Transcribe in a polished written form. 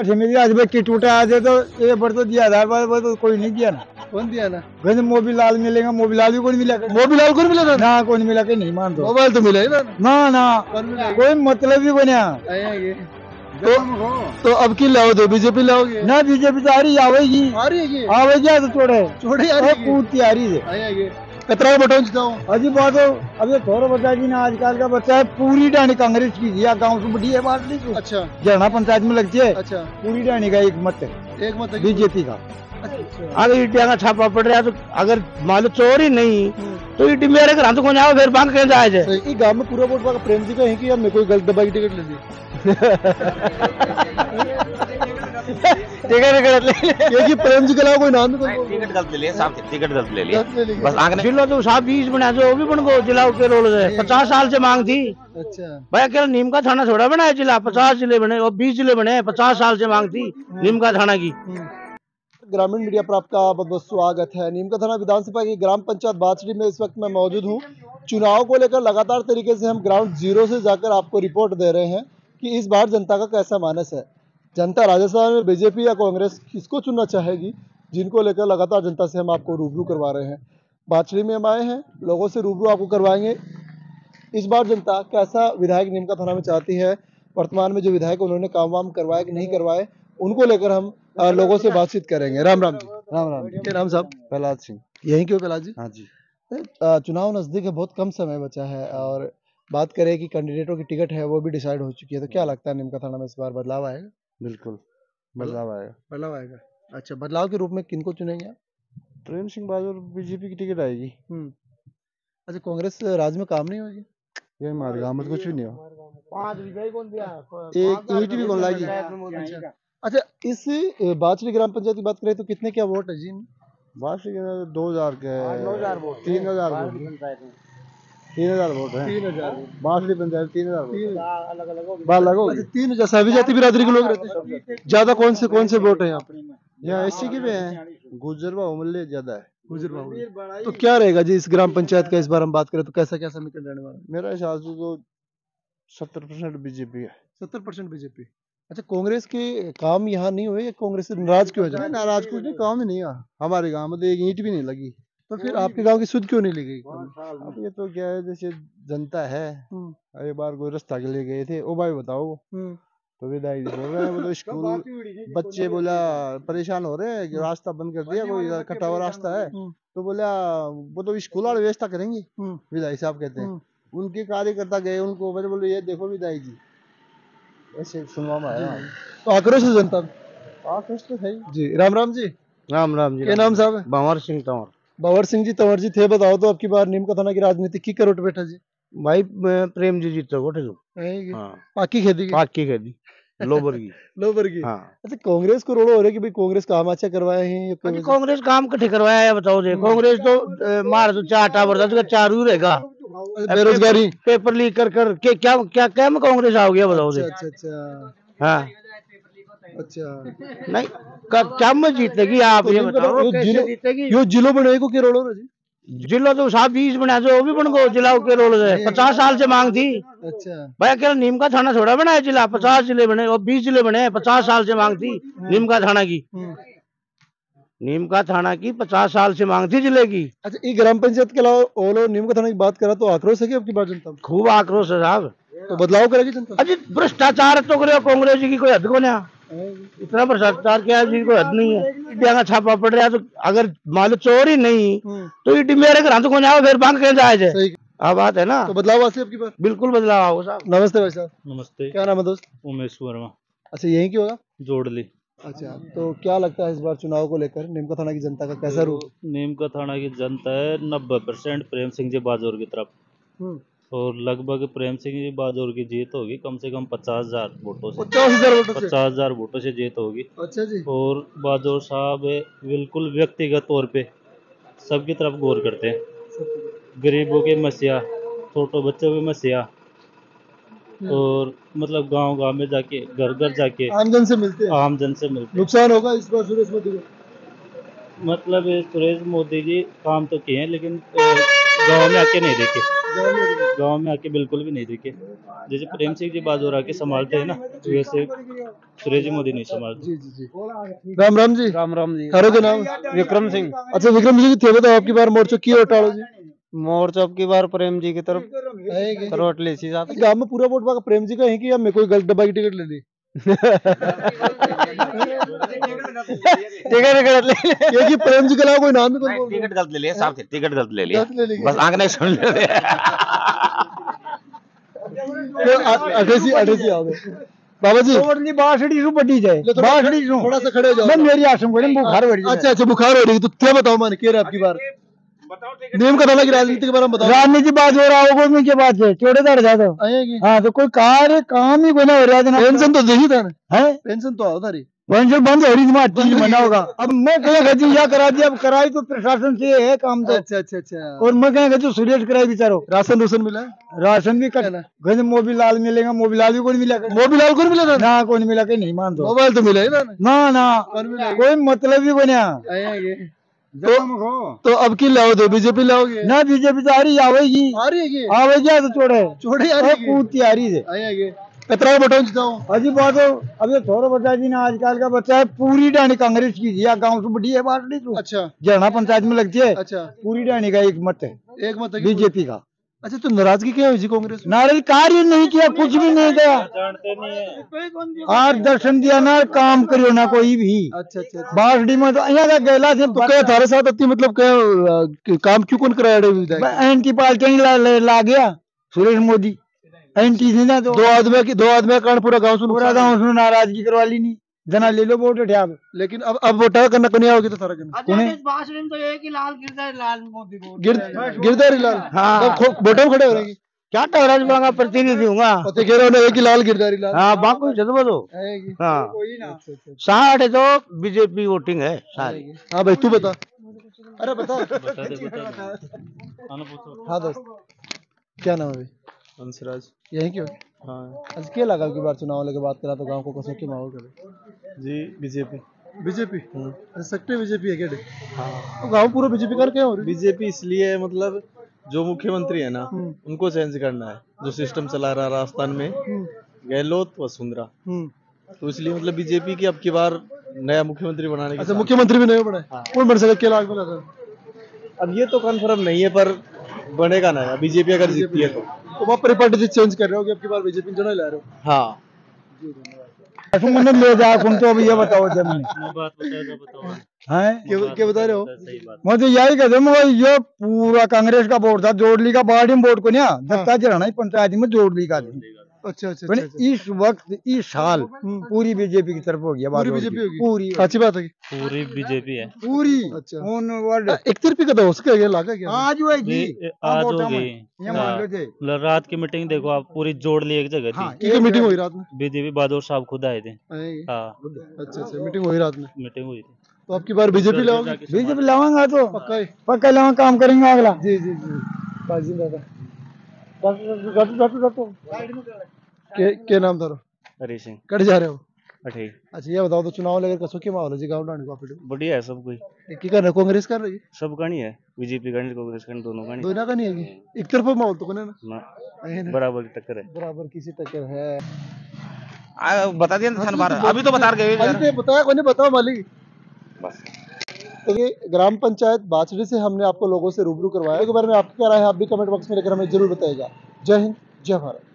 कठे में आज भाई किट उठा आज तो ये बढ़ तो दिया 1000 तो कोई नहीं दिया ना। कौन दिया ना? वैसे मोबीलाल मिलेगा, मोबीलाल भी कोई मिला। मोबीलाल को मिला था ना कोई मिला के नहीं मान दो। मोबाइल तो मिला ही ना। ना ना कोई मतलब ही बनिया। तो अब की लाओगे? बीजेपी लाओगे ना? बीजेपी तो आ रही आवेगी, आ रही है आवेगी तो छोड़े छोड़े आ रही है पूरी तैयारी है। आएगी कतरा बटन जिताओ अजी बात हो अभी थोड़ा बच्चा जी ना आजकल का बच्चा है पूरी डाणी कांग्रेस की या गांव से बड़ी है बात नहीं। अच्छा जरना पंचायत में लगती है। अच्छा पूरी डाणी का एक मत है, एक मत बीजेपी का। अगर ईटिया का छापा पड़ रहा है तो अगर मान लो चोर ही नहीं तो ईटी मेरे घर तो कौन आओ फिर बांग के जाए जाए। गांव में पूरा वोट प्रेम जी का है कि या मेरे को गलत दबा की टिकट ले ली टिकट ले प्रेम जी के अलावा कोई नाम नहीं। टिकट गलत ले लिया साहब, टिकट गलत ले लिया बस। आंकड़े जिलो तो साहब 20 बना जो वो भी बन गो जिला के रोल है 50 साल से मांग थी। अच्छा भाई अकेला नीम का थाना थोड़ा बनाया जिला, 50 जिले बने और 20 जिले बने, 50 साल से मांग थी नीम का थाना की। ग्रामीण मीडिया पर आपका बहुत बहुत स्वागत है। नीम का थाना विधानसभा की ग्राम पंचायत बाछड़ी में इस वक्त मैं मौजूद हूँ। चुनाव को लेकर लगातार तरीके से हम ग्राउंड जीरो से जाकर आपको रिपोर्ट दे रहे हैं कि इस बार जनता का कैसा मानस है। जनता राजस्थान में बीजेपी या कांग्रेस किसको चुनना चाहेगी, जिनको लेकर लगातार जनता से हम आपको रूबरू करवा रहे हैं। बाछड़ी में हम आए हैं, लोगों से रूबरू आपको करवाएंगे। इस बार जनता कैसा विधायक नीम का थाना में चाहती है, वर्तमान में जो विधायक उन्होंने काम वाम करवाए कि नहीं करवाए, उनको लेकर हम लोगों से बातचीत करेंगे। राम राम जी। राम राम। क्या नाम साहब? प्रहलाद सिंह। यही क्यों प्रहलाद जी? हाँ जी। चुनाव नजदीक है, बहुत कम समय बचा है और बात करें कि कैंडिडेटों की टिकट है वो भी डिसाइड हो चुकी है, तो क्या लगता है नीम का थाना में इस बार बदलाव आएगा? बिल्कुल बदलाव आएगा। बदलाव आएगा। अच्छा, बदलाव के रूप में किनको चुनेंगे आप? प्रेम सिंह बादल बीजेपी की टिकट आएगी। अच्छा, कांग्रेस राज्य में काम नहीं होगी? ये हमारे गाँव में कुछ भी नहीं हो। एक ईंट भी कौन लाएगी? अच्छा, इस बाछड़ी ग्राम पंचायत की बात करें तो कितने क्या वोट है जी? बाछड़ी 2000 के 3000 वोट 3000 वोट है। 3000 बाछड़ी पंचायत 3000 अलग अलग 3000 सभी जाति बिरादरी के लोग रहते हैं। ज्यादा कौन से वोट है यहाँ पे? यहाँ एससी के भी हैं, गुजर बहुमूल्य ज्यादा है। गुजर बाबू। तो क्या रहेगा जी इस ग्राम पंचायत का, इस बार हम बात करें तो कैसा क्या समीकरण रहने वाला है? मेरा हिसाब से तो 70% बीजेपी है। 70% बीजेपी। अच्छा, कांग्रेस के काम यहाँ नहीं हुए या कांग्रेस से नाराज क्यों है? नाराज कुछ नहीं, काम ही नहीं हुआ हमारे गांव में तो एक ईंट भी नहीं लगी। तो फिर आपके गांव की सुध क्यों नहीं ली गई? अब ये तो क्या है, जैसे जनता है, एक बार कोई रास्ता के लिए गए थे, ओ भाई बताओ, तो विधायक बोल रहे हैं वो तो स्कूल बच्चे बोला परेशान हो रहे हैं कि रास्ता बंद कर दिया, कोई कटा हुआ रास्ता है, तो बोला वो तो स्कूल वाले व्यवस्था करेंगे। विधायक साहब कहते हैं उनके कार्यकर्ता गए, उनको मैंने बोले ये देखो विधायक जी, ऐसे सुनवा में आया। तो आक्रोश है जनता, आक्रोश तो है जी। राम राम जी। राम राम जी। क्या नाम साहब है? भंवर सिंह तंवर। भंवर सिंह जी तंवर जी थे, बताओ तो आपकी बार नीम का थाना की राजनीति की करोट बैठा जी? भाई प्रेम जी जीते गोटे जो पाकी खेती लोबर की लोबर की। हाँ। अच्छा, कांग्रेस को रोड़ो हो रहे कि भाई कांग्रेस काम अच्छा करवाए हैं? कांग्रेस काम कठे करवाया है बताओ दे। कांग्रेस तो मार तो 4 टावर था, चारू रहेगा। बेरोजगारी पेपर लीक कर के क्या में कांग्रेस आ गया बताओ दे। अच्छा हाँ अच्छा। नहीं क्या में जीतेगी आप ये बताओ, कैसे जीतेगी? यो जिलो बने को के रोड़ो जी? जिला तो साहब 20 बना जो वो भी बन गो जिला के रोल है, 50 साल से मांग थी। अच्छा भाई अकेला नीम का थाना थोड़ा बनाया जिला, 50 जिले बने और 20 जिले बने, 50 साल से मांग थी नीम का थाना की। नीम का थाना की 50 साल से मांग थी जिले की। अच्छा, ये ग्राम पंचायत के अलावा और नीम का थाना की बात करा तो आक्रोश है कि आपकी बात जनता? खूब आक्रोश है साहब। तो बदलाव करेगी जनता? अजी भ्रष्टाचार तो करे कांग्रेस की कोई हद को ना, इतना भ्रष्टाचार क्या जी कोई हद नहीं है। ईटिया का छापा पड़ रहा है तो अगर मान लो चोर ही नहीं तो ईटी मेरे घर तो कौन आओ फिर बांग के जाए। हाँ बात है ना। तो बदलाव आती है आपकी बात? बिल्कुल बदलाव आओ साहब। नमस्ते भाई साहब। नमस्ते। क्या नाम है दोस्त? उमेश वर्मा। अच्छा, यही क्यों होगा? जोड़ ली। अच्छा, तो क्या लगता है इस बार चुनाव को लेकर नीम का थाना की जनता का कैसा रूख? नीम का थाना की जनता है 90% प्रेम सिंह जी बाजौर की तरफ, और लगभग प्रेम सिंह जी बाजौर की जीत होगी कम से कम 50,000 वोटों से। 50,000 वोटों से जीत होगी। अच्छा जी। और बाजौर साहब बिल्कुल व्यक्तिगत तौर पे सबकी तरफ गौर करते हैं, गरीबों के मसीहा, छोटो बच्चों के मसीहा, और मतलब गांव गांव में जाके घर घर जाके आमजन से मिलते हैं। नुकसान होगा इस बार सुरेश मोदी को? मतलब सुरेश मोदी जी काम तो किए हैं लेकिन गांव में आके नहीं देखे, गांव में आके बिल्कुल भी नहीं देखे। जैसे प्रेम सिंह जी बाजोरा के संभालते हैं ना, वैसे सुरेश मोदी नहीं संभालते। जी जी जी। राम राम जी। राम राम जी। थारो के नाम? विक्रम सिंह। अच्छा विक्रम जी थे बताओ आपकी बार मोर्चा की हटाड़ो जी? मोर्चा की बार प्रेम जी की तरफ करवट ले सी साहब। गांव में पूरा वोट पाका प्रेम जी का है कि या मैं कोई गलत डब्बा की टिकट ले ली? टिकट गलत ले लिया। ये कि प्रेम जी के अलावा कोई नाम ही कोई बोल टिकट गलत ले लिया साहब, टिकट गलत ले लिया, गलत ले लिया। बस आंख नहीं सुन ले। अठेसी आओगे बाबा जी। बासड़ी सु बड़ी जाए, बासड़ी सु थोड़ा सा खड़े हो जाओ। मैं मेरी आसम को बुखार हो रही है। अच्छा अच्छा बुखार हो रही है तो क्या बताओ मैंने कह रहा आपकी बार नियम का थाना की राजनीति के बारे में बताओ। राजनीति बात हो रहा होगा उनके बाद से चौड़ेदार ज्यादा। हाँ तो कोई कार्य काम ही कोई ना हो रहा है। पेंशन तो देखी था ना? है पेंशन तो आओ था रही। पेंशन बंद हो रही थी, चीज बना होगा। अब मैं कहें या करा दिया, अब कराई तो प्रशासन से है काम तो। अच्छा अच्छा अच्छा। और मैं कहें जो सुरेश कराई बेचारो। राशन रूसन मिला? राशन भी कर गंज मोबीलाल मिलेगा, मोबीलाल भी कोई मिला। मोबीलाल को मिला था ना कोई मिला के नहीं मान दो। मोबाइल तो मिला ही ना? ना ना कोई मतलब ही बना। तो अब की लाओ बीजेपी लाओगे? ना बीजेपी तो आ रही आवेगी आवेगी तो छोड़े पूछती आ रही है। कतरा बटन जिताओ अजी बात हो। अभी थोड़ा बच्चा जी ना आजकल का बच्चा है, पूरी डाणी कांग्रेस की जी गाँव से बड़ी है बाटली तो। अच्छा जरना पंचायत में लगती है। अच्छा पूरी डाणी का एक मत है, एक मत बीजेपी का। अच्छा तो नाराजगी क्या हुई जी कांग्रेस? नाराज कार्य नहीं किया, कुछ भी नहीं किया। जानते नहीं है। आज दर्शन दिया ना, काम करियो ना कोई भी। अच्छा अच्छा। बासडी में तो यहाँ का गैला से तो क्या थारे साथ अति मतलब क्या काम क्यों कौन कराया? एंटी पार्टी ला गया सुरेश मोदी। एंटी थी ना तो दो आदमी का कारण पूरा गांव सुन नाराजगी करवा ली नहीं। जना ले लो वोट उठा। लेकिन अब वोटा करना कन्या होगी तो सारा करना तो एक ही लाल लाल मोदी गिरधारी लाल। हाँ वोटा में खड़े हो रहे क्या टहरा दूंगा, प्रतिनिधि हूँ। पते कह रहे हो एक ही लाल गिरधारी लाल। हाँ बाकी जज्बा दो। हाँ 60 तो बीजेपी वोटिंग है सारी। हाँ भाई तू बता। अरे बता। हाँ दोस्त क्या नाम है? हंसराज। यही क्यों? हाँ आज क्या लगा की बार चुनाव लेके बात करा तो गांव को कसम के माहौल करे जी। बीजेपी बीजेपी सकते बीजेपी है क्या? हाँ गाँव पूरा बीजेपी कर क्या हो रही? बीजेपी इसलिए मतलब जो मुख्यमंत्री है ना उनको चेंज करना है, जो सिस्टम चला रहा राजस्थान में गहलोत वसुंधरा, तो इसलिए मतलब बीजेपी की अब की बार नया मुख्यमंत्री बनाने की। अच्छा मुख्यमंत्री भी नहीं बनाए? कौन बन सके? क्या लाग में लगा? अब ये तो कंफर्म नहीं है पर बनेगा नया, बीजेपी अगर जीतती है तो वहाँ पर पार्टी चेंज कर रहे हो कि अब की बार बीजेपी जो ला रहे हो? हाँ मैंने ले जा तुम तो अभी ये बताओ जब बात बताओ है क्या बता रहे हो? सही बात। मैं तो यही कहता हूँ भाई, ये पूरा कांग्रेस का वोट था, जोड़ली का बाड़ी में वोट को नहीं दत्ता जराना पंचायत में जोड़ली का थी। अच्छा अच्छा मैंने इस वक्त इस साल पूरी बीजेपी की तरफ हो गया। पूरी बीजेपी होगी? पूरी अच्छी बात है। पूरी बीजेपी है पूरी। अच्छा एक तरफी का तो हो सके लागा क्या? आज होगी, आज होगी। मतलब रात की मीटिंग देखो आप, पूरी जोड़ ली एक जगह थी। की मीटिंग हुई रात में? बीजेपी बहादुर साहब खुद आए थे। हाँ अच्छा अच्छा मीटिंग हुई रात में? मीटिंग हुई थी। तो आपकी बार बीजेपी लाओगे? बीजेपी लाऊंगा तो पक्का पक्का लाऊंगा, काम करेंगे अगला। जी जी जी दादा के नाम था? हरी सिंह कट जा रहे हो? अठे। अच्छा ये बताओ तो चुनाव लेकर कसो क्या माहौल है जी गाँव डाणी का? बढ़िया है सब कोई। की कर रहे हो? कांग्रेस कर रही है? सब का नहीं है, बीजेपी का नहीं, कांग्रेस का नहीं, दोनों का नहीं। दोनों का नहीं है? एक तरफा माहौल तो कोने ना बराबर की टक्कर है। बराबर किसी टक्कर है। बता दिया था बार, अभी तो बता गए बताया कोई नहीं, बताओ मालिक बस। तो ये ग्राम पंचायत बाचड़ी से हमने आपको लोगों से रूबरू करवाया। इसके बारे में आपकी क्या राय है आप भी कमेंट बॉक्स में लेकर हमें जरूर बताइएगा। जय हिंद जय भारत।